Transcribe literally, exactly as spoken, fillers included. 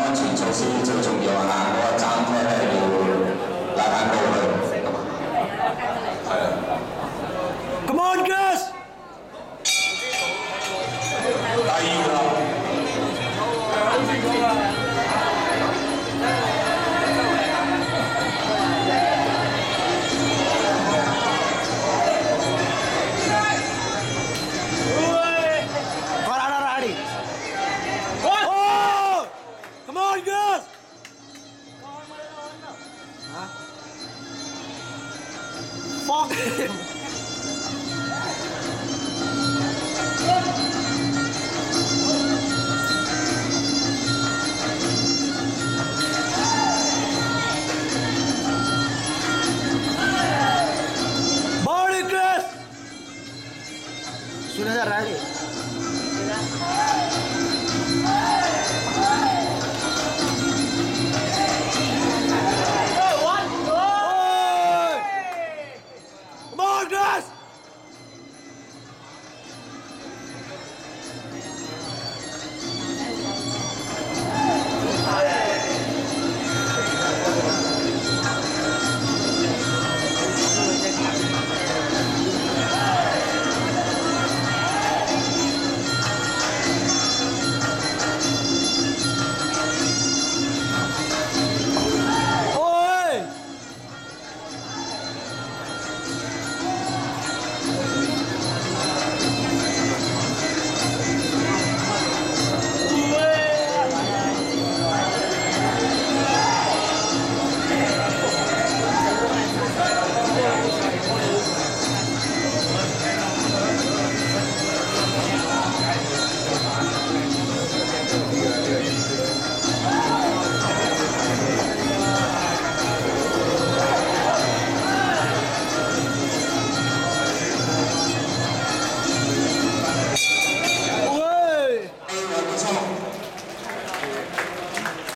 安全措施最重要啊！嗰個爭車咧要拉翻高佢，係啊。Come on, guys！ 第二個。Come on, guys! Fuck!